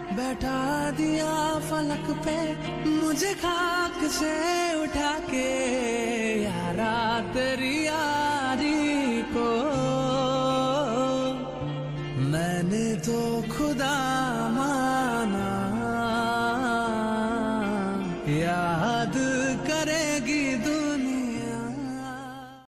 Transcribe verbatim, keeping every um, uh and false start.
बैठा दिया फलक पे मुझे खाक से उठा के, यारा तेरी यारी को मैंने तो खुदा माना। याद करे